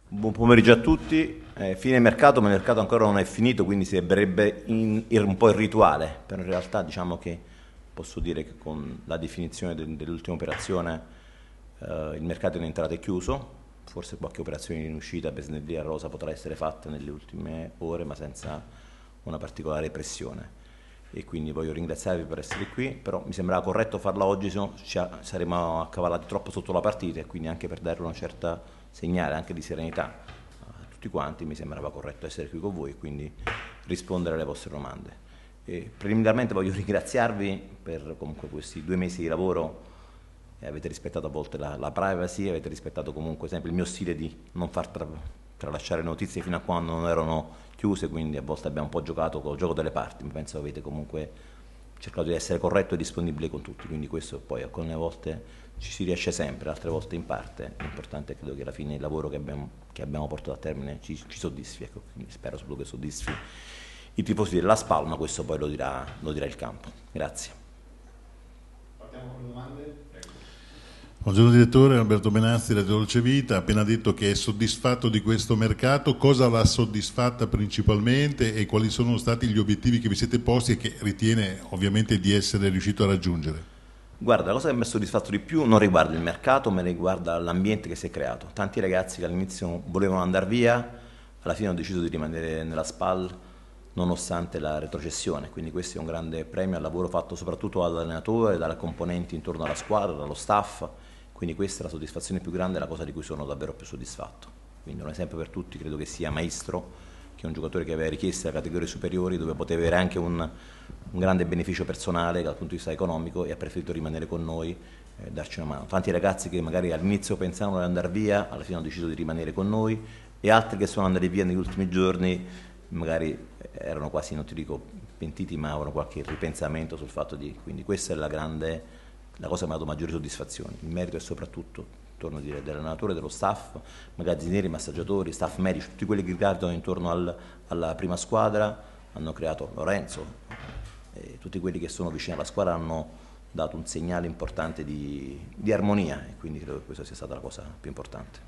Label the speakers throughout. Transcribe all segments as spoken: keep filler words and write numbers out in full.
Speaker 1: Buon pomeriggio a tutti. Eh, fine mercato, ma il mercato ancora non è finito, quindi sembrerebbe in- ir- un po' il rituale, però in realtà diciamo che posso dire che con la definizione de- dell'ultima operazione eh, il mercato in entrata è chiuso, forse qualche operazione in uscita per snellire rosa potrà essere fatta nelle ultime ore, ma senza una particolare pressione. E quindi voglio ringraziarvi per essere qui, però mi sembrava corretto farla oggi, se no ci a- saremmo accavallati troppo sotto la partita e quindi anche per dare una certa segnale anche di serenità a tutti quanti mi sembrava corretto essere qui con voi e quindi rispondere alle vostre domande. E preliminarmente voglio ringraziarvi per comunque questi due mesi di lavoro, e avete rispettato a volte la, la privacy, avete rispettato comunque sempre il mio stile di non far tra, tralasciare notizie fino a quando non erano chiuse, quindi a volte abbiamo un po' giocato col gioco delle parti, ma penso avete comunque cercato di essere corretto e disponibile con tutti, quindi questo poi alcune volte ci si riesce sempre, altre volte in parte, l'importante è credo che alla fine il lavoro che abbiamo, che abbiamo portato a termine ci, ci soddisfi, ecco, quindi spero solo che soddisfi i tifosi della Spal, ma questo poi lo dirà, lo dirà il campo. Grazie.
Speaker 2: Partiamo con le domande. Prego.
Speaker 3: Buongiorno direttore, Alberto Benazzi da Dolce Vita, ha appena detto che è soddisfatto di questo mercato, cosa l'ha soddisfatta principalmente e quali sono stati gli obiettivi che vi siete posti e che ritiene ovviamente di essere riuscito a raggiungere?
Speaker 1: Guarda, la cosa che mi ha soddisfatto di più non riguarda il mercato, ma riguarda l'ambiente che si è creato. Tanti ragazzi che all'inizio volevano andare via, alla fine hanno deciso di rimanere nella Spal nonostante la retrocessione, quindi questo è un grande premio al lavoro fatto soprattutto dall'allenatore, dalle componenti intorno alla squadra, dallo staff, quindi questa è la soddisfazione più grande, è la cosa di cui sono davvero più soddisfatto. Quindi un esempio per tutti credo che sia Maestro, che è un giocatore che aveva richieste a categorie superiori dove poteva avere anche un, un grande beneficio personale dal punto di vista economico e ha preferito rimanere con noi e eh, darci una mano. Tanti ragazzi che magari all'inizio pensavano di andare via, alla fine hanno deciso di rimanere con noi e altri che sono andati via negli ultimi giorni magari erano quasi, non ti dico pentiti, ma avevano qualche ripensamento sul fatto di... Quindi questa è la grande, la cosa che mi ha dato maggiori soddisfazioni. Il merito è soprattutto, torno a dire, dell'allenatore, dello staff, magazzinieri, massaggiatori, staff medici, tutti quelli che gravitano intorno al, alla prima squadra, hanno creato Lorenzo, e tutti quelli che sono vicini alla squadra hanno dato un segnale importante di, di armonia e quindi credo che questa sia stata la cosa più importante.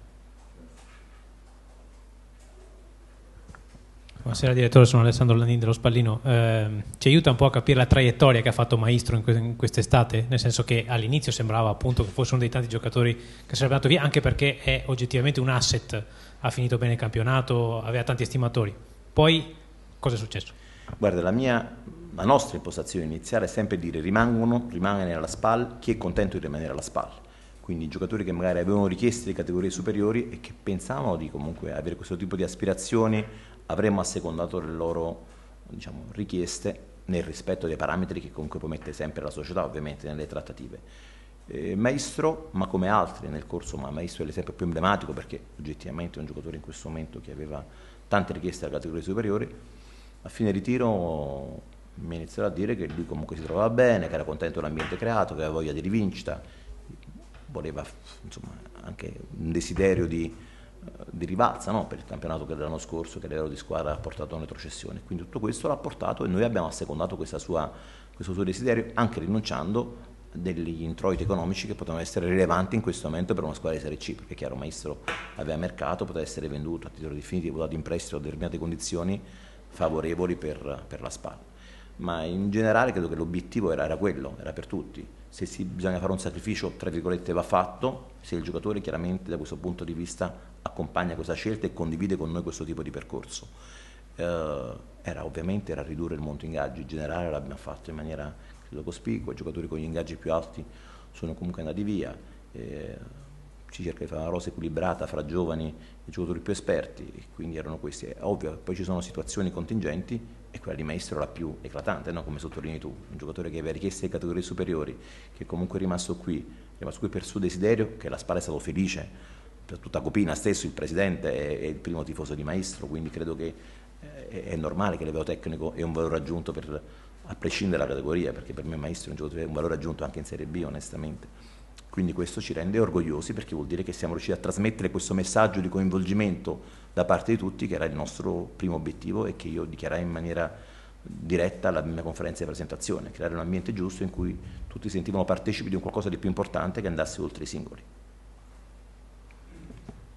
Speaker 4: Buonasera direttore, sono Alessandro Landini dello Spallino. Eh, ci aiuta un po' a capire la traiettoria che ha fatto Maestro in, que- in quest'estate, nel senso che all'inizio sembrava appunto che fosse uno dei tanti giocatori che sarebbe andato via, anche perché è oggettivamente un asset, ha finito bene il campionato, aveva tanti estimatori. Poi cosa è successo?
Speaker 1: Guarda, la mia, la nostra impostazione iniziale è sempre dire rimangono, rimane alla SPAL chi è contento di rimanere alla SPAL. Quindi giocatori che magari avevano richieste di categorie superiori e che pensavano di comunque avere questo tipo di aspirazioni, avremmo assecondato le loro, diciamo, richieste nel rispetto dei parametri che comunque poi mette sempre la società ovviamente nelle trattative. Eh, Maestro, ma come altri nel corso, ma Maestro è l'esempio più emblematico perché oggettivamente è un giocatore in questo momento che aveva tante richieste alle categorie superiori, a fine ritiro mi iniziato a dire che lui comunque si trovava bene, che era contento dell'ambiente creato, che aveva voglia di rivincita, voleva insomma anche un desiderio di, di rivalsa, no? Per il campionato che dell'anno scorso, che l'ero di squadra ha portato a una retrocessione. Quindi tutto questo l'ha portato e noi abbiamo assecondato questa sua, questo suo desiderio, anche rinunciando degli introiti economici che potevano essere rilevanti in questo momento per una squadra di Serie C, perché è chiaro, Maestro aveva mercato, poteva essere venduto a titolo definitivo, dato in prestito a determinate condizioni favorevoli per, per la SPAL. Ma in generale credo che l'obiettivo era, era quello, era per tutti. Se si, bisogna fare un sacrificio, tra virgolette, va fatto, se il giocatore chiaramente da questo punto di vista accompagna questa scelta e condivide con noi questo tipo di percorso. Eh, era ovviamente era ridurre il monte ingaggi, in generale l'abbiamo fatto in maniera credo cospicua, i giocatori con gli ingaggi più alti sono comunque andati via, eh, si cerca di fare una rosa equilibrata fra giovani e giocatori più esperti, e quindi erano questi. È ovvio, poi ci sono situazioni contingenti e quella di Maestro è la più eclatante, no? Come sottolinei tu, un giocatore che aveva richieste di categorie superiori, che comunque è rimasto qui, è rimasto qui per suo desiderio, che la Spal è stato felice, per tutta Copina stesso, il presidente è, è il primo tifoso di Maestro, quindi credo che eh, è, è normale che l'evento tecnico è un valore aggiunto per, a prescindere dalla categoria, perché per me Maestro è un giocatore, un valore aggiunto anche in Serie B onestamente. Quindi questo ci rende orgogliosi perché vuol dire che siamo riusciti a trasmettere questo messaggio di coinvolgimento da parte di tutti, che era il nostro primo obiettivo e che io dichiarai in maniera diretta alla mia conferenza di presentazione, creare un ambiente giusto in cui tutti si sentivano partecipi di un qualcosa di più importante che andasse oltre i singoli.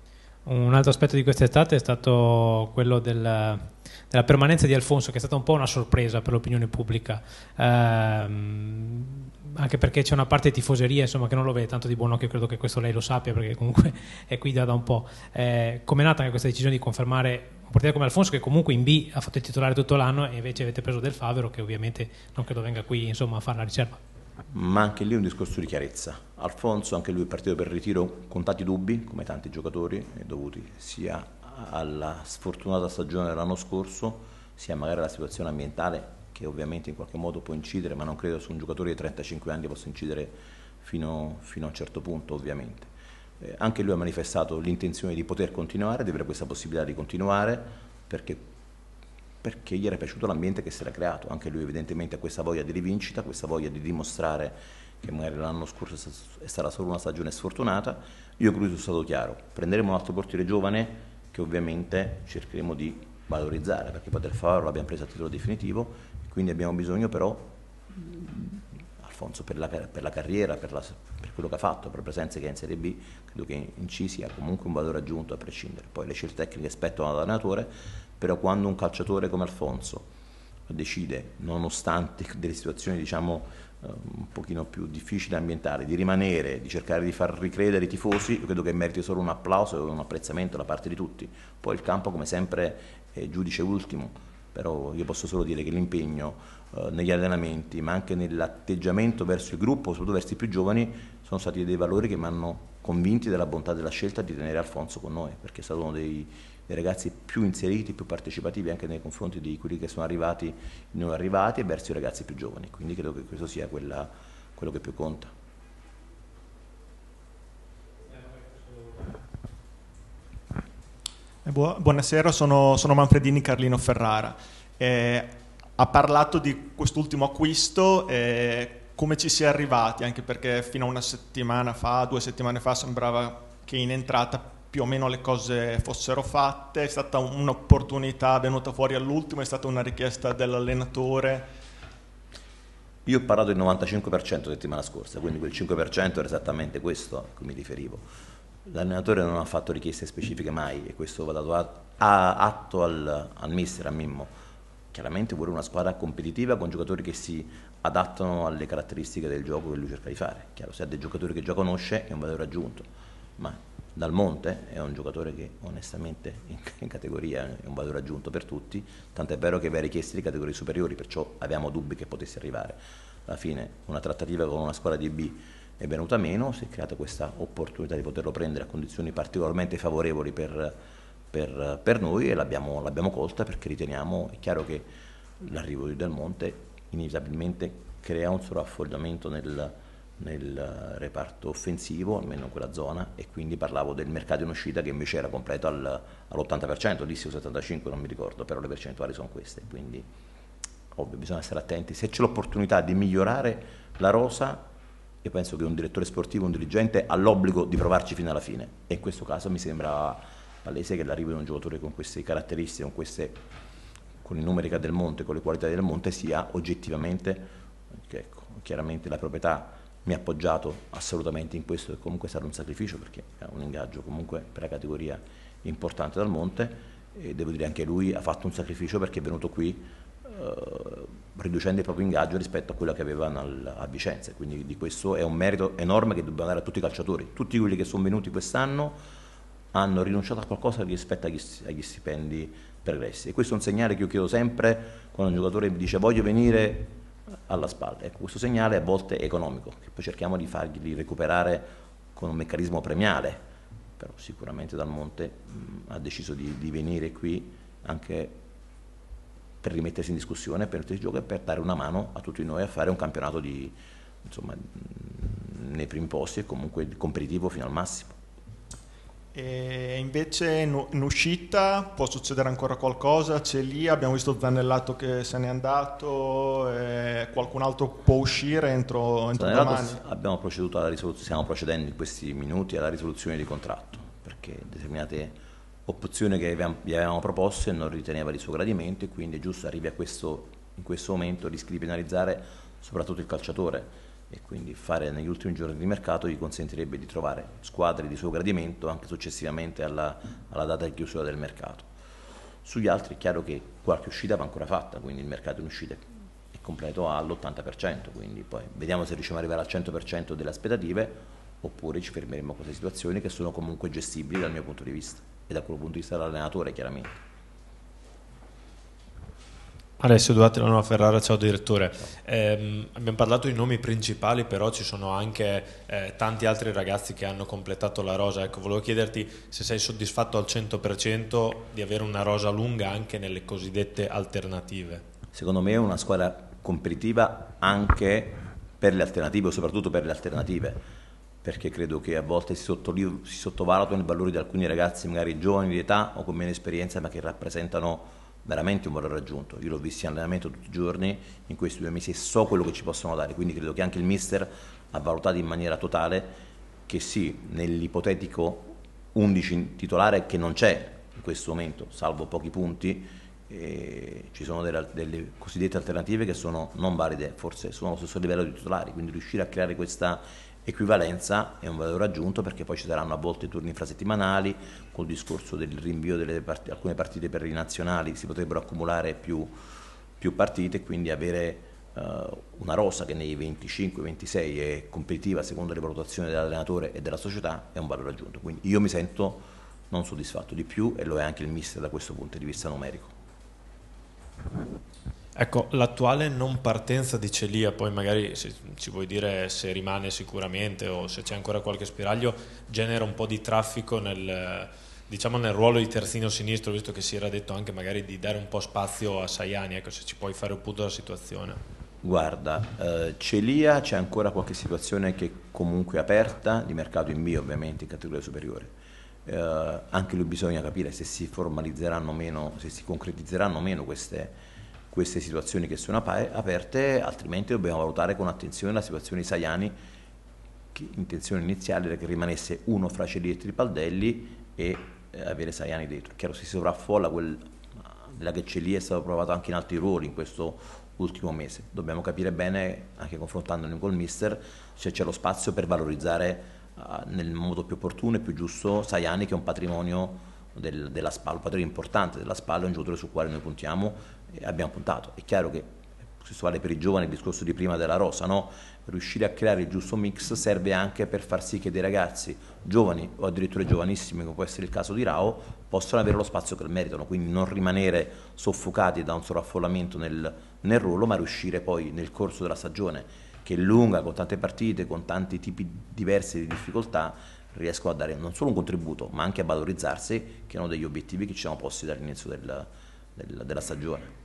Speaker 4: Un altro aspetto di quest'estate è stato quello del, della permanenza di Alfonso, che è stata un po' una sorpresa per l'opinione pubblica, ehm, anche perché c'è una parte di tifoseria, insomma, che non lo vede tanto di buon occhio. Credo che questo lei lo sappia, perché comunque è qui da, da un po'. Eh, com'è nata anche questa decisione di confermare un portiere come Alfonso, che comunque in B ha fatto il titolare tutto l'anno, e invece avete preso Del Favero, che ovviamente non credo venga qui, insomma, a fare la riserva?
Speaker 1: Ma anche lì è un discorso di chiarezza. Alfonso, anche lui è partito per il ritiro con tanti dubbi, come tanti giocatori, dovuti sia alla sfortunata stagione dell'anno scorso, sia magari alla situazione ambientale, che ovviamente in qualche modo può incidere, ma non credo su un giocatore di trentacinque anni possa incidere fino, fino a un certo punto, ovviamente. Eh, anche lui ha manifestato l'intenzione di poter continuare, di avere questa possibilità di continuare, perché, perché gli era piaciuto l'ambiente che si era creato. Anche lui evidentemente ha questa voglia di rivincita, questa voglia di dimostrare che magari l'anno scorso è stata solo una stagione sfortunata. Io con lui sono stato chiaro: prenderemo un altro portiere giovane che ovviamente cercheremo di valorizzare, perché poi Del Favero l'abbiamo preso a titolo definitivo, quindi abbiamo bisogno però, Alfonso, per la, per la carriera, per, la, per quello che ha fatto, per la presenza che ha in Serie B, credo che in C sia comunque un valore aggiunto a prescindere. Poi le scelte tecniche spettano all'allenatore, però quando un calciatore come Alfonso decide, nonostante delle situazioni diciamo un pochino più difficili ambientali, di rimanere, di cercare di far ricredere i tifosi, io credo che meriti solo un applauso e un apprezzamento da parte di tutti. Poi il campo, come sempre, è giudice ultimo, però io posso solo dire che l'impegno eh, negli allenamenti, ma anche nell'atteggiamento verso il gruppo, soprattutto verso i più giovani, sono stati dei valori che mi hanno convinti della bontà della scelta di tenere Alfonso con noi, perché è stato uno dei, dei ragazzi più inseriti, più partecipativi anche nei confronti di quelli che sono arrivati, non arrivati, e verso i ragazzi più giovani. Quindi credo che questo sia quella, quello che più conta.
Speaker 5: Buonasera, sono, sono Manfredini Carlino Ferrara. Eh, ha parlato di quest'ultimo acquisto, eh, come ci si è arrivati, anche perché fino a una settimana fa, due settimane fa, sembrava che in entrata più o meno le cose fossero fatte. È stata un'opportunità venuta fuori all'ultimo, è stata una richiesta dell'allenatore.
Speaker 1: Io ho parlato del novantacinque per cento settimana scorsa, quindi quel cinque per cento era esattamente questo a cui mi riferivo. L'allenatore non ha fatto richieste specifiche mai, e questo va dato atto al, al mister, a Mimmo. Chiaramente vuole una squadra competitiva con giocatori che si adattano alle caratteristiche del gioco che lui cerca di fare. Chiaro, se ha dei giocatori che già conosce è un valore aggiunto, ma Dal Monte è un giocatore che onestamente in, in categoria è un valore aggiunto per tutti, tant'è vero che aveva richieste di categorie superiori, perciò avevamo dubbi che potesse arrivare. Alla fine una trattativa con una squadra di B è venuta meno, si è creata questa opportunità di poterlo prendere a condizioni particolarmente favorevoli per, per, per noi, e l'abbiamo, l'abbiamo colta, perché riteniamo, è chiaro che l'arrivo di Del Monte inevitabilmente crea un sovraffollamento nel, nel reparto offensivo, almeno in quella zona, e quindi parlavo del mercato in uscita che invece era completo al, all'ottanta per cento, dissi settantacinque per cento, non mi ricordo, però le percentuali sono queste, quindi ovvio bisogna stare attenti. Se c'è l'opportunità di migliorare la rosa, io penso che un direttore sportivo, un dirigente, ha l'obbligo di provarci fino alla fine, e in questo caso mi sembra palese che l'arrivo di un giocatore con queste caratteristiche, con, queste, con i numeri che ha Del Monte, con le qualità Del Monte, sia oggettivamente, ecco, chiaramente la proprietà mi ha appoggiato assolutamente in questo, e comunque è stato un sacrificio, perché è un ingaggio comunque per la categoria importante Dal Monte, e devo dire anche lui ha fatto un sacrificio, perché è venuto qui Uh, riducendo il proprio ingaggio rispetto a quello che aveva nel, a Vicenza, quindi di questo è un merito enorme che dobbiamo dare a tutti i calciatori. Tutti quelli che sono venuti quest'anno hanno rinunciato a qualcosa rispetto agli, agli stipendi pregressi, e questo è un segnale che io chiedo sempre quando un giocatore mi dice voglio venire alla spalla. Ecco, questo segnale a volte è economico, che poi cerchiamo di fargli recuperare con un meccanismo premiale, però sicuramente Dal Monte mh, ha deciso di, di venire qui anche per rimettersi in discussione, per mettersi in gioco e per dare una mano a tutti noi a fare un campionato di, insomma, nei primi posti, e comunque competitivo fino al massimo.
Speaker 5: E invece in uscita può succedere ancora qualcosa? C'è lì, abbiamo visto Zanellato che se n'è andato, e qualcun altro può uscire entro, entro domani?
Speaker 1: Abbiamo proceduto alla risoluzione, stiamo procedendo in questi minuti alla risoluzione di contratto, perché determinate opzioni che gli avevamo proposto e non riteneva di suo gradimento, e quindi è giusto arrivi a questo, in questo momento rischi di penalizzare soprattutto il calciatore. e quindi fare negli ultimi giorni di mercato gli consentirebbe di trovare squadre di suo gradimento anche successivamente alla, alla data di chiusura del mercato. Sugli altri è chiaro che qualche uscita va ancora fatta, quindi il mercato in uscita è completo all'ottanta per cento, quindi poi vediamo se riusciamo ad arrivare al cento per cento delle aspettative oppure ci fermeremo a queste situazioni che sono comunque gestibili dal mio punto di vista e da quel punto di vista dell'allenatore chiaramente.
Speaker 6: Alessio Duatti, la Nuova Ferrara, ciao direttore. Eh, abbiamo parlato di nomi principali, però ci sono anche eh, tanti altri ragazzi che hanno completato la rosa. Ecco, volevo chiederti se sei soddisfatto al cento per cento di avere una rosa lunga anche nelle cosiddette alternative.
Speaker 1: Secondo me è una squadra competitiva anche per le alternative, o soprattutto per le alternative, perché credo che a volte si, si sottovalutano i valori di alcuni ragazzi magari giovani di età o con meno esperienza, ma che rappresentano veramente un valore aggiunto. Io l'ho visto in allenamento tutti i giorni in questi due mesi e so quello che ci possono dare, quindi credo che anche il mister ha valutato in maniera totale che sì, nell'ipotetico undici titolare che non c'è in questo momento, salvo pochi punti, eh, ci sono delle, delle cosiddette alternative che sono non valide, forse sono allo stesso livello di titolari, quindi riuscire a creare questa equivalenza è un valore aggiunto, perché poi ci saranno a volte turni infrasettimanali, col discorso del rinvio di part- alcune partite per i nazionali si potrebbero accumulare più, più partite, quindi avere uh, una rosa che nei venticinque ventisei è competitiva secondo le valutazioni dell'allenatore e della società è un valore aggiunto, quindi io mi sento non soddisfatto di più e lo è anche il mister da questo punto di vista numerico.
Speaker 6: Ecco, l'attuale non partenza di Celia, poi magari se ci vuoi dire se rimane sicuramente o se c'è ancora qualche spiraglio, genera un po' di traffico nel, diciamo, nel ruolo di terzino sinistro, visto che si era detto anche magari di dare un po' spazio a Sajani. Ecco, se ci puoi fare un punto della situazione.
Speaker 1: Guarda, eh, Celia c'è ancora qualche situazione che comunque è aperta, di mercato in B ovviamente in categoria superiore. Eh, anche lui bisogna capire se si formalizzeranno meno, se si concretizzeranno meno queste queste situazioni che sono aperte, altrimenti dobbiamo valutare con attenzione la situazione di Sajani, che intenzione iniziale era che rimanesse uno fra Celietti e Paldelli e eh, avere Sajani dentro. Chiaro, si sovraffolla quel della che Celia è stato provato anche in altri ruoli in questo ultimo mese. Dobbiamo capire bene, anche confrontandoli col mister, se c'è lo spazio per valorizzare uh, nel modo più opportuno e più giusto Sajani, che è un patrimonio del, della S P A L, un patrimonio importante della S P A L, è un giocatore sul quale noi puntiamo e abbiamo puntato. È chiaro che questo vale per i giovani, il discorso di prima della rosa, no? Riuscire a creare il giusto mix serve anche per far sì che dei ragazzi giovani o addirittura giovanissimi, come può essere il caso di Rao, possano avere lo spazio che meritano, quindi non rimanere soffocati da un sovraffollamento nel, nel ruolo, ma riuscire poi nel corso della stagione, che è lunga, con tante partite, con tanti tipi diversi di difficoltà, riescono a dare non solo un contributo, ma anche a valorizzarsi, che sono degli obiettivi che ci siamo posti dall'inizio del, del, della stagione.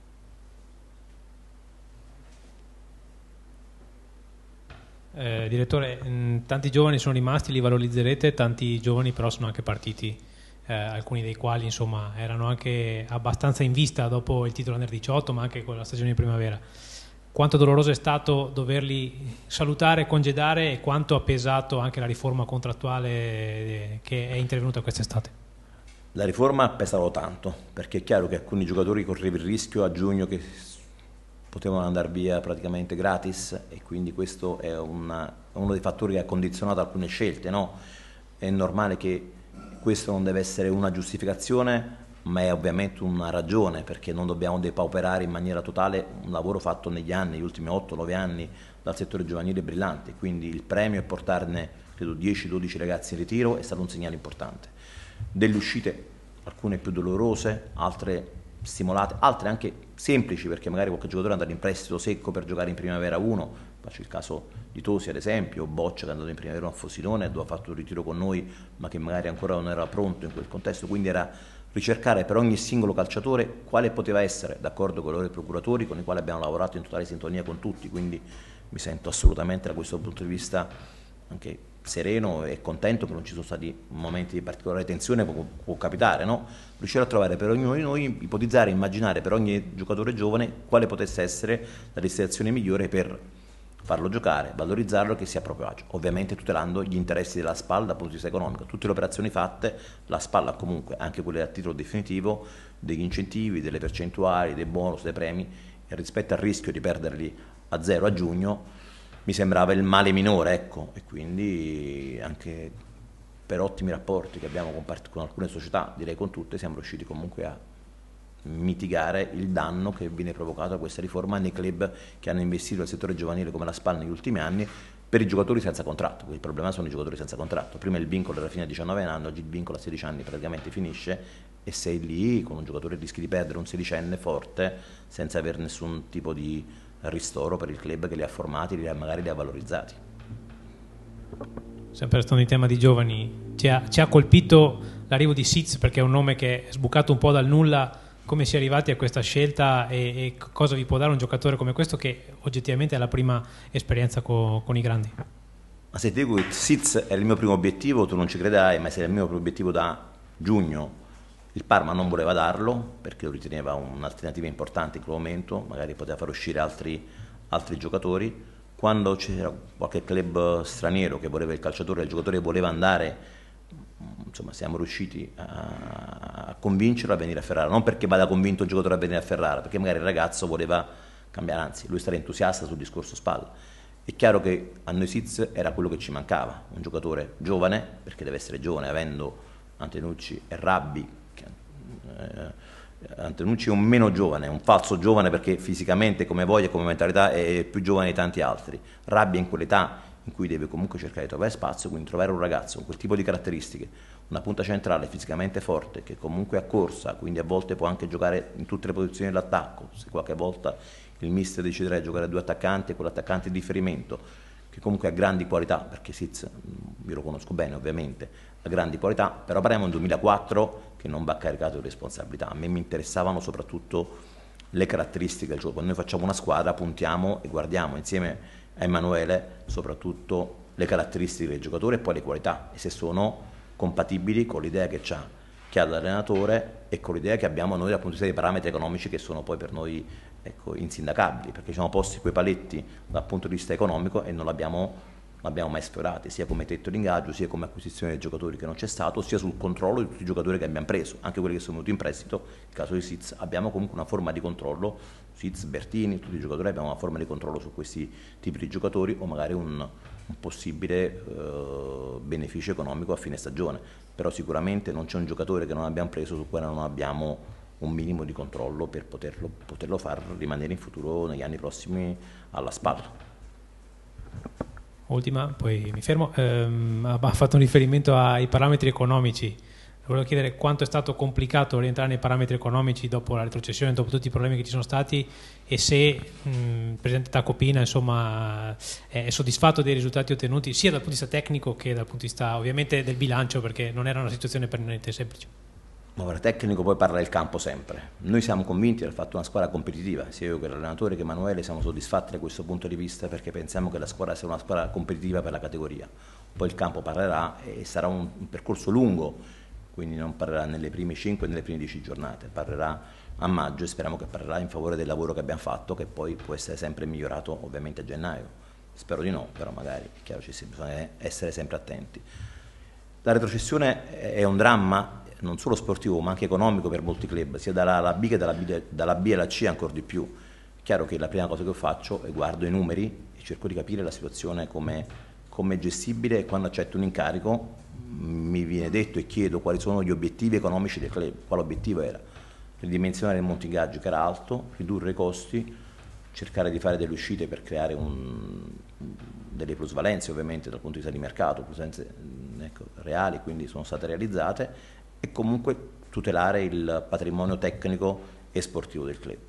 Speaker 4: Eh, direttore, mh, tanti giovani sono rimasti, li valorizzerete, tanti giovani però sono anche partiti, eh, alcuni dei quali insomma erano anche abbastanza in vista dopo il titolo Under diciotto, ma anche con la stagione di primavera. Quanto doloroso è stato doverli salutare e congedare, e quanto ha pesato anche la riforma contrattuale eh, che è intervenuta quest'estate?
Speaker 1: La riforma ha pesato tanto, perché è chiaro che alcuni giocatori correvano il rischio a giugno che potevano andare via praticamente gratis, e quindi questo è una, uno dei fattori che ha condizionato alcune scelte, no? È normale che questo non deve essere una giustificazione, ma è ovviamente una ragione, perché non dobbiamo depauperare in maniera totale un lavoro fatto negli anni, gli ultimi otto nove anni dal settore giovanile brillante, quindi il premio è portarne credo dieci dodici ragazzi in ritiro è stato un segnale importante. Delle uscite, alcune più dolorose, altre stimolate, altre anche semplici, perché magari qualche giocatore è andato in prestito secco per giocare in primavera uno, faccio il caso di Tosi ad esempio, Boccia che è andato in primavera a Frosinone e dove ha fatto un ritiro con noi, ma che magari ancora non era pronto in quel contesto, quindi era ricercare per ogni singolo calciatore quale poteva essere, d'accordo con i loro procuratori con i quali abbiamo lavorato in totale sintonia con tutti, quindi mi sento assolutamente da questo punto di vista anche sereno e contento che non ci sono stati momenti di particolare tensione, può, può capitare, no? Riuscire a trovare per ognuno di noi, ipotizzare, immaginare per ogni giocatore giovane quale potesse essere la destinazione migliore per farlo giocare, valorizzarlo e che sia a proprio agio, ovviamente tutelando gli interessi della S P A L dal punto di vista economico. Tutte le operazioni fatte, la S P A L ha comunque, anche quelle a titolo definitivo, degli incentivi, delle percentuali, dei bonus, dei premi, e rispetto al rischio di perderli a zero a giugno, mi sembrava il male minore, ecco, e quindi anche per ottimi rapporti che abbiamo con, part- con alcune società, direi con tutte, siamo riusciti comunque a mitigare il danno che viene provocato da questa riforma nei club che hanno investito nel settore giovanile come la SPAL negli ultimi anni, per i giocatori senza contratto, quindi il problema sono i giocatori senza contratto. Prima il vincolo era fino a diciannove anni, oggi il vincolo a sedici anni praticamente finisce e sei lì con un giocatore rischi di perdere un sedicenne forte senza avere nessun tipo di ristoro per il club che li ha formati, li ha, magari li ha valorizzati.
Speaker 4: Sempre restando in tema di giovani, ci ha, ci ha colpito l'arrivo di Siz, perché è un nome che è sbucato un po' dal nulla. Come si è arrivati a questa scelta e, e cosa vi può dare un giocatore come questo che oggettivamente ha la prima esperienza co, con i grandi?
Speaker 1: Ma se ti dico che Siz era il mio primo obiettivo, tu non ci crederai, ma se era il mio primo obiettivo da giugno, il Parma non voleva darlo perché lo riteneva un'alternativa importante in quel momento, magari poteva far uscire altri, altri giocatori. Quando c'era qualche club straniero che voleva il calciatore, il giocatore voleva andare, insomma siamo riusciti a, a convincerlo a venire a Ferrara, non perché vada convinto il giocatore a venire a Ferrara, perché magari il ragazzo voleva cambiare, anzi lui stava entusiasta sul discorso SPAL. È chiaro che a noi Siz era quello che ci mancava, un giocatore giovane, perché deve essere giovane, avendo Antenucci e Rabbi, che, eh, Antenucci è un meno giovane, un falso giovane perché fisicamente, come voglia e come mentalità è più giovane di tanti altri. Rabbi è in quell'età in cui deve comunque cercare di trovare spazio, quindi trovare un ragazzo con quel tipo di caratteristiche, una punta centrale fisicamente forte, che comunque è corsa, quindi a volte può anche giocare in tutte le posizioni dell'attacco, se qualche volta il mister deciderà di giocare a due attaccanti e quell'attaccante di riferimento, che comunque ha grandi qualità, perché Siz, io lo conosco bene ovviamente, ha grandi qualità, però parliamo di un duemilaquattro che non va caricato di responsabilità. A me mi interessavano soprattutto le caratteristiche del gioco. Quando noi facciamo una squadra puntiamo e guardiamo insieme a Emanuele soprattutto le caratteristiche del giocatore e poi le qualità, e se sono compatibili con l'idea che, c'ha, che ha l'allenatore e con l'idea che abbiamo noi dal punto di vista dei parametri economici che sono poi per noi, ecco, insindacabili, perché ci siamo posti quei paletti dal punto di vista economico e non l'abbiamo l'abbiamo mai sfiorati, sia come tetto di ingaggio, sia come acquisizione dei giocatori che non c'è stato, sia sul controllo di tutti i giocatori che abbiamo preso, anche quelli che sono venuti in prestito. Nel caso di Siz abbiamo comunque una forma di controllo, Siz, Bertini, tutti i giocatori abbiamo una forma di controllo su questi tipi di giocatori, o magari un, un possibile eh, beneficio economico a fine stagione, però sicuramente non c'è un giocatore che non abbiamo preso su cui non abbiamo un minimo di controllo per poterlo, poterlo far rimanere in futuro negli anni prossimi alla spalla.
Speaker 4: Ultima, poi mi fermo, ehm, ha fatto un riferimento ai parametri economici. Volevo chiedere quanto è stato complicato rientrare nei parametri economici dopo la retrocessione, dopo tutti i problemi che ci sono stati, e se mh, il presidente Tacopina insomma è soddisfatto dei risultati ottenuti sia dal punto di vista tecnico che dal punto di vista ovviamente del bilancio, perché non era una situazione per niente semplice.
Speaker 1: Ma ora, tecnico poi parla del campo sempre. Noi siamo convinti del fatto una squadra competitiva, sia io che l'allenatore che Emanuele siamo soddisfatti da questo punto di vista, perché pensiamo che la squadra sia una squadra competitiva per la categoria. Poi il campo parlerà e sarà un, un percorso lungo, quindi non parlerà nelle prime cinque e nelle prime dieci giornate, parlerà a maggio e speriamo che parlerà in favore del lavoro che abbiamo fatto, che poi può essere sempre migliorato ovviamente a gennaio. Spero di no, però magari è chiaro, ci bisogna essere sempre attenti. La retrocessione è un dramma non solo sportivo ma anche economico per molti club, sia dalla, dalla B che dalla B, dalla B alla C ancora di più. È chiaro che la prima cosa che faccio è guardo i numeri e cerco di capire la situazione come è gestibile, e quando accetto un incarico mi viene detto e chiedo quali sono gli obiettivi economici del club. Quale obiettivo era? Ridimensionare il monte ingaggio che era alto, ridurre i costi, cercare di fare delle uscite per creare un, delle plusvalenze ovviamente dal punto di vista di mercato, plusvalenze ecco, reali, quindi sono state realizzate, e comunque tutelare il patrimonio tecnico e sportivo del club.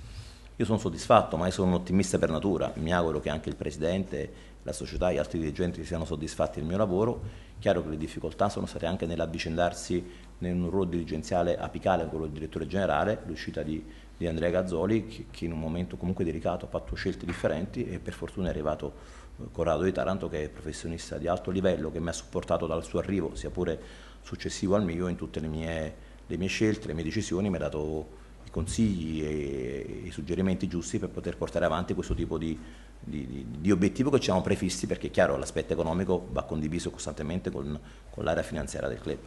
Speaker 1: Io sono soddisfatto, ma io sono un ottimista per natura, mi auguro che anche il presidente, la società e gli altri dirigenti siano soddisfatti del mio lavoro. Chiaro che le difficoltà sono state anche nell'avvicendarsi in un ruolo dirigenziale apicale, quello del direttore generale, l'uscita di, di Andrea Gazzoli, che, che in un momento comunque delicato ha fatto scelte differenti, e per fortuna è arrivato Corrado di Taranto, che è professionista di alto livello, che mi ha supportato dal suo arrivo, sia pure successivo al mio, in tutte le mie, le mie scelte, le mie decisioni, mi ha dato i consigli e i suggerimenti giusti per poter portare avanti questo tipo di, di, di obiettivo che ci siamo prefissi, perché è chiaro l'aspetto economico va condiviso costantemente con, con l'area finanziaria del club.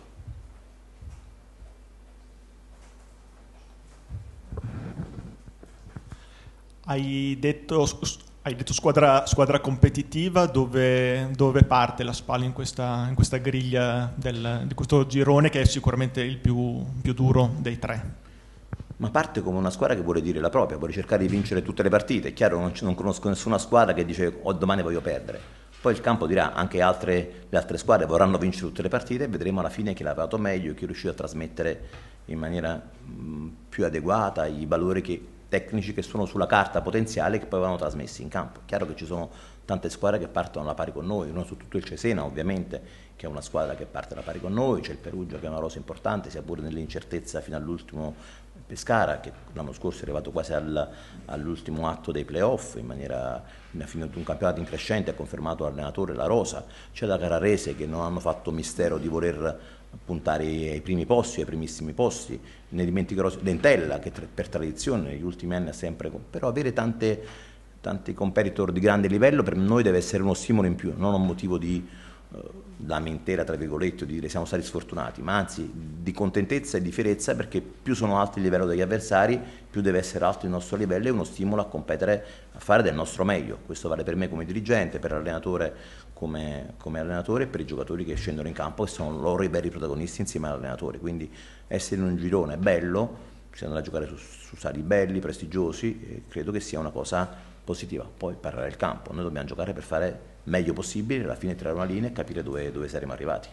Speaker 5: Hai detto Hai detto squadra, squadra competitiva, dove, dove parte la SPAL in questa, in questa griglia del, di questo girone che è sicuramente il più, più duro dei tre?
Speaker 1: Ma parte come una squadra che vuole dire la propria, vuole cercare di vincere tutte le partite. È chiaro, non, non conosco nessuna squadra che dice oh, domani voglio perdere. Poi il campo dirà, anche altre, le altre squadre vorranno vincere tutte le partite e vedremo alla fine chi l'ha fatto meglio e chi è riuscito a trasmettere in maniera mh, più adeguata i valori che tecnici che sono sulla carta potenziale che poi vanno trasmessi in campo. È chiaro che ci sono tante squadre che partono alla pari con noi, non su tutto il Cesena ovviamente, che è una squadra che parte alla pari con noi, c'è il Perugia che è una rosa importante, sia pure nell'incertezza fino all'ultimo Pescara, che l'anno scorso è arrivato quasi al, all'ultimo atto dei playoff, in maniera, ha finito un campionato in crescente, ha confermato l'allenatore la rosa, c'è la Carrarese che non hanno fatto mistero di voler puntare ai primi posti, ai primissimi posti, ne dimenticherò Dentella che per tradizione negli ultimi anni ha sempre, però avere tante, tanti competitor di grande livello per noi deve essere uno stimolo in più, non un motivo di eh, lamentela tra virgolette, di dire siamo stati sfortunati, ma anzi di contentezza e di fierezza, perché più sono alti il livello degli avversari, più deve essere alto il nostro livello e uno stimolo a competere, a fare del nostro meglio. Questo vale per me come dirigente, per l'allenatore come, come allenatore e per i giocatori che scendono in campo, che sono loro i veri protagonisti insieme all'allenatore. Quindi essere in un girone bello, si andrà a giocare su, su sali belli, prestigiosi, e credo che sia una cosa positiva. Poi parlare il campo, noi dobbiamo giocare per fare meglio possibile, alla fine tirare una linea e capire dove, dove saremo arrivati.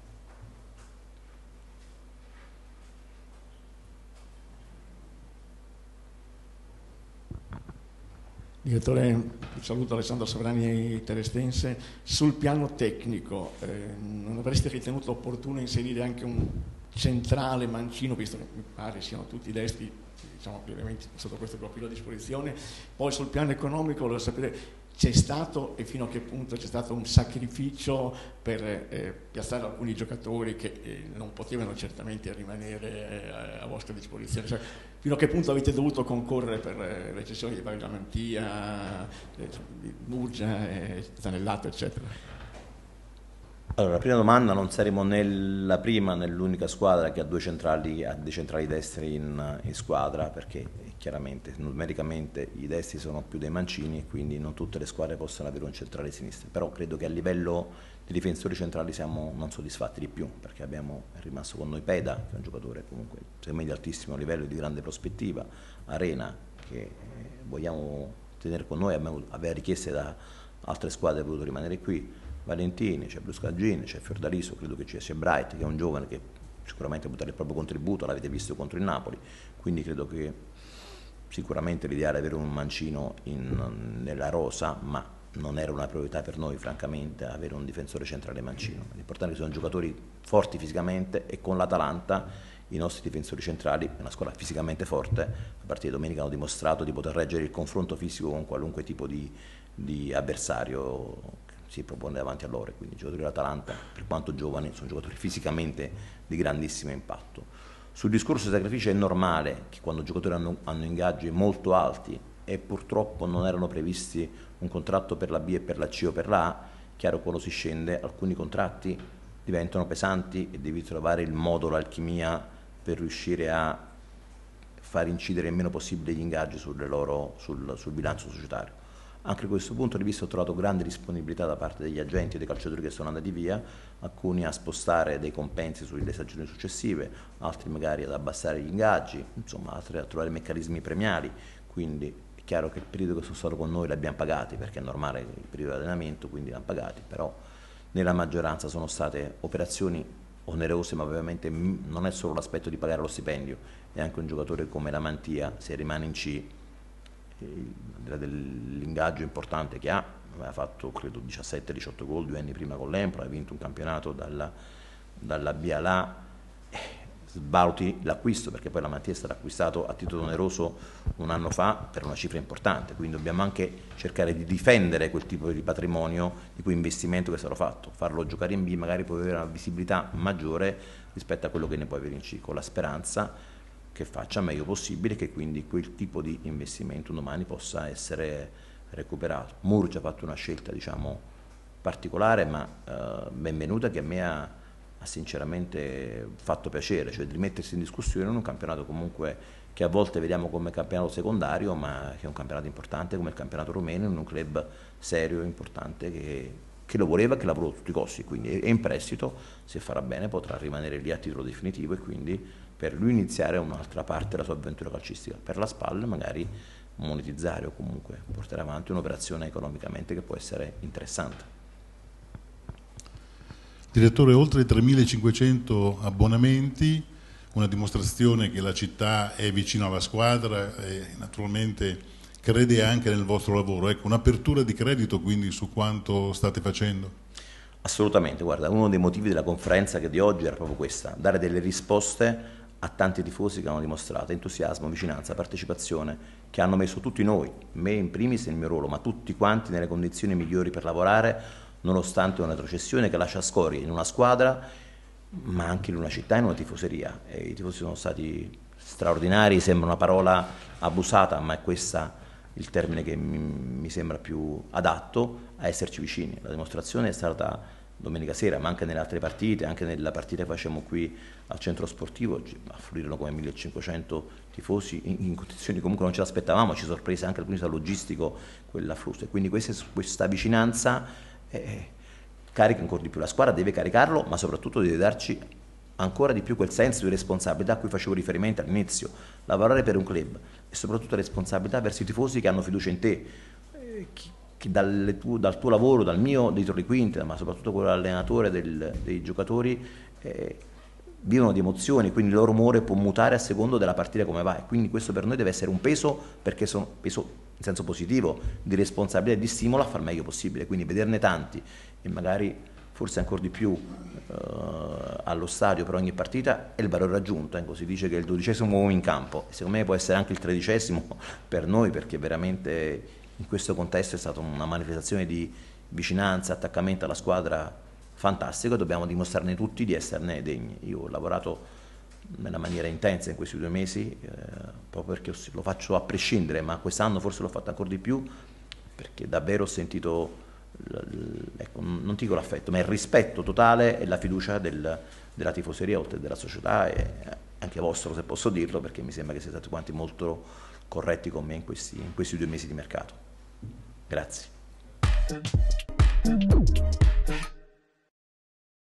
Speaker 7: Direttore, saluto Alessandro Sovrani Terestense. Sul piano tecnico, eh, non avreste ritenuto opportuno inserire anche un centrale mancino, visto che mi pare siano tutti destri, diciamo, ovviamente sotto questo profilo a disposizione? Poi sul piano economico volevo sapere, c'è stato e fino a che punto c'è stato un sacrificio per eh, piazzare alcuni giocatori che eh, non potevano certamente rimanere eh, a vostra disposizione, cioè, fino a che punto avete dovuto concorrere per eh, le cessioni di Bargamantia, eh, di Murgia, eh, Zanellato eccetera?
Speaker 1: Allora, la prima domanda, non saremo né la prima né l'unica squadra che ha due centrali, ha dei centrali destri in, in squadra, perché chiaramente numericamente i destri sono più dei mancini e quindi non tutte le squadre possono avere un centrale sinistro, però credo che a livello di difensori centrali siamo non soddisfatti di più, perché abbiamo, è rimasto con noi Peda, che è un giocatore comunque secondo me di altissimo livello e di grande prospettiva, Arena che eh, vogliamo tenere con noi, aveva richieste da altre squadre, ha voluto rimanere qui, Valentini, c'è Bruscagini, c'è Fiordaliso, credo che ci sia Bright, che è un giovane che sicuramente può dare il proprio contributo, l'avete visto contro il Napoli, quindi credo che sicuramente l'ideale è avere un mancino in, nella rosa, ma non era una priorità per noi francamente avere un difensore centrale mancino. L'importante è che sono giocatori forti fisicamente e con l'Atalanta i nostri difensori centrali, una squadra fisicamente forte, a partire da domenica hanno dimostrato di poter reggere il confronto fisico con qualunque tipo di, di avversario si propone davanti a loro, quindi i giocatori dell'Atalanta, per quanto giovani, sono giocatori fisicamente di grandissimo impatto. Sul discorso dei sacrifici è normale che quando i giocatori hanno, hanno ingaggi molto alti e purtroppo non erano previsti un contratto per la B e per la C o per la A, chiaro quando si scende alcuni contratti diventano pesanti e devi trovare il modo, l'alchimia per riuscire a far incidere il meno possibile gli ingaggi sulle loro, sul, sul bilancio societario. Anche da questo punto di vista ho trovato grande disponibilità da parte degli agenti e dei calciatori che sono andati via, alcuni a spostare dei compensi sulle stagioni successive, altri magari ad abbassare gli ingaggi, insomma altri a trovare meccanismi premiali, quindi è chiaro che il periodo che sono stato con noi l'abbiamo pagati, perché è normale il periodo di allenamento, quindi l'hanno pagati, però nella maggioranza sono state operazioni onerose, ma ovviamente non è solo l'aspetto di pagare lo stipendio, è anche un giocatore come la Mantia, se rimane in C, dell'ingaggio importante che ha, aveva fatto credo diciassette diciotto gol due anni prima con l'Empoli, ha vinto un campionato dalla, dalla B alla eh, svaluti l'acquisto, perché poi la Mantia è stato acquistato a titolo oneroso un anno fa per una cifra importante, quindi dobbiamo anche cercare di difendere quel tipo di patrimonio, di quel investimento che è stato fatto, farlo giocare in B magari può avere una visibilità maggiore rispetto a quello che ne può avere in C, con la speranza che faccia meglio possibile, che quindi quel tipo di investimento domani possa essere recuperato. Murgia ha fatto una scelta diciamo particolare ma eh, benvenuta, che a me ha, ha sinceramente fatto piacere, cioè di rimettersi in discussione in un campionato comunque che a volte vediamo come campionato secondario, ma che è un campionato importante come il campionato rumeno, in un club serio, importante, che, che lo voleva e che lavorò a tutti i costi, quindi è in prestito, se farà bene potrà rimanere lì a titolo definitivo e quindi per lui iniziare un'altra parte della sua avventura calcistica, per la SPAL magari monetizzare o comunque portare avanti un'operazione economicamente che può essere interessante.
Speaker 3: Direttore, oltre tremilacinquecento abbonamenti, una dimostrazione che la città è vicina alla squadra e naturalmente crede anche nel vostro lavoro. Ecco, un'apertura di credito quindi su quanto state facendo?
Speaker 1: Assolutamente, guarda, uno dei motivi della conferenza che di oggi era proprio questa, dare delle risposte a tanti tifosi che hanno dimostrato entusiasmo, vicinanza, partecipazione, che hanno messo tutti noi, me in primis nel mio ruolo, ma tutti quanti nelle condizioni migliori per lavorare, nonostante una retrocessione che lascia scorie in una squadra, ma anche in una città e in una tifoseria. E i tifosi sono stati straordinari, sembra una parola abusata, ma è questo il termine che mi, mi sembra più adatto a esserci vicini. La dimostrazione è stata domenica sera, ma anche nelle altre partite, anche nella partita che facciamo qui al centro sportivo, affluirono come millecinquecento tifosi in, in condizioni comunque non ce l'aspettavamo, ci sorprese anche dal punto di vista logistico quell'afflusso, e quindi questa, questa vicinanza eh, carica ancora di più la squadra, deve caricarlo, ma soprattutto deve darci ancora di più quel senso di responsabilità a cui facevo riferimento all'inizio, lavorare per un club e soprattutto responsabilità verso i tifosi che hanno fiducia in te, eh, chi, che dal tuo, dal tuo lavoro, dal mio dietro le quinte, ma soprattutto quello dell'allenatore, del, dei giocatori, eh, vivono di emozioni, quindi il loro umore può mutare a secondo della partita come va, e quindi questo per noi deve essere un peso, perché sono peso in senso positivo, di responsabilità e di stimolo a far meglio possibile, quindi vederne tanti e magari forse ancora di più eh, allo stadio per ogni partita è il valore raggiunto. Ecco, si dice che è il dodicesimo uomo in campo, e secondo me può essere anche il tredicesimo per noi, perché veramente in questo contesto è stata una manifestazione di vicinanza, attaccamento alla squadra fantastico, e dobbiamo dimostrarne tutti di esserne degni. Io ho lavorato nella maniera intensa in questi due mesi, eh, proprio perché lo faccio a prescindere, ma quest'anno forse l'ho fatto ancora di più, perché davvero ho sentito, ecco, non dico l'affetto, ma il rispetto totale e la fiducia del, della tifoseria, oltre della società, e anche vostro, se posso dirlo, perché mi sembra che siete stati quanti molto corretti con me in questi, in questi due mesi di mercato. Grazie.